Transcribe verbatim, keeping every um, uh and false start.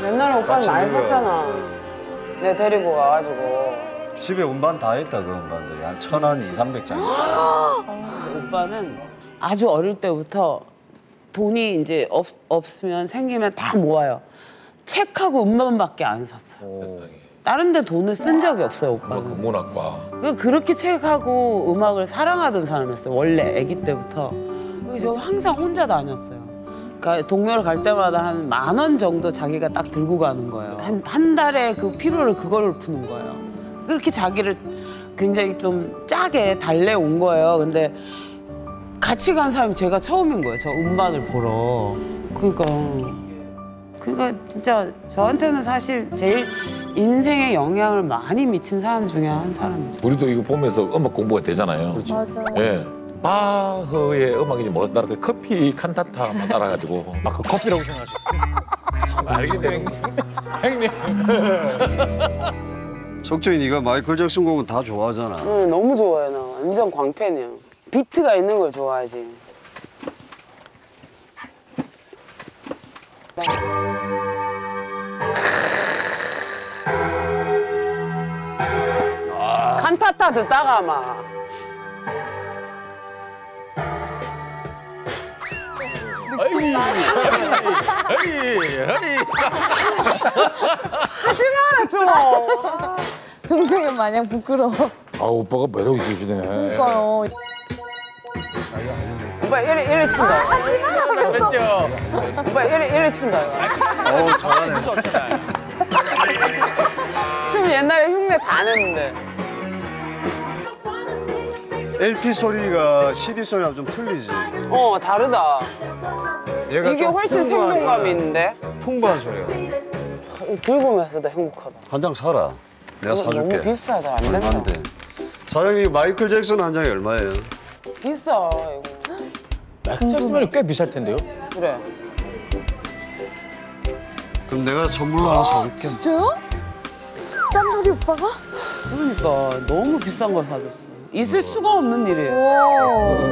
옛날에 오빠는 많이 같이 샀잖아. 내가 데리고 가가지고. 집에 음반 다 있다, 그 음반들이. 한 천 원, 이삼백 장. 오빠는 아주 어릴 때부터 돈이 이제 없, 없으면 생기면 다 모아요. 책하고 음반밖에 안 샀어. 세상에. 다른 데 돈을 쓴 적이 없어요, 음악 오빠는. 국문학과. 그 그렇게 책하고 음악을 사랑하던 사람이었어요, 원래 아기 때부터. 그래서 저 항상 혼자 다녔어요. 그러니까 동묘를 갈 때마다 한 만 원 정도 자기가 딱 들고 가는 거예요. 한, 한 달에 그 피로를 그걸로 푸는 거예요. 그렇게 자기를 굉장히 좀 짜게 달래온 거예요. 근데 같이 간 사람이 제가 처음인 거예요, 저 음반을 보러. 그러니까 그러니까 진짜 저한테는 사실 제일 인생에 영향을 많이 미친 사람 중에 한 사람이죠. 우리도 이거 보면서 음악 공부가 되잖아요. 그렇죠. 맞아. 예. 바흐의 음악인지 몰라서 나는 그 커피 칸타타만 따라가지고 아, 그 커피라고 생각하셨어요? 알겠네. 형님. 석정이 네가 마이클 잭슨 곡은 다 좋아하잖아. 응, 너무 좋아해, 나. 완전 광팬이야. 비트가 있는 걸 좋아하지. 아. 칸타타 듣다가 막. 하지 마라, 좀. 동생은 마냥 부끄러워. 아 오빠가 매력 있으시네. 그러니까요. 오빠 이래, 이래 춘다. 하지 마라. 그랬죠. 오빠 이래, 이래 춘다, 이거. 어우, 잘하네. 할수 없잖아요. 춤 옛날에 흉내 다 냈는데. 엘피 소리가 씨디 소리랑 좀 틀리지. 어, 다르다. 얘가 이게 좀 훨씬 풍부한, 생동감이 있는데? 풍부한 소리야. 들고면서도 행복하다. 한 장 사라. 내가 사줄게. 너무 비싸다, 안 된다. 얼마인데? 사장님, 마이클 잭슨 한 장이 얼마예요? 비싸, 이거. 잭슨이 꽤 비쌀 텐데요? 그래. 그럼 내가 선물로 하나 사줄게. 진짜요? 짠돌이 오빠가? 그러니까 너무 비싼 걸 사줬어. 있을 수가 없는 일이에요. 오.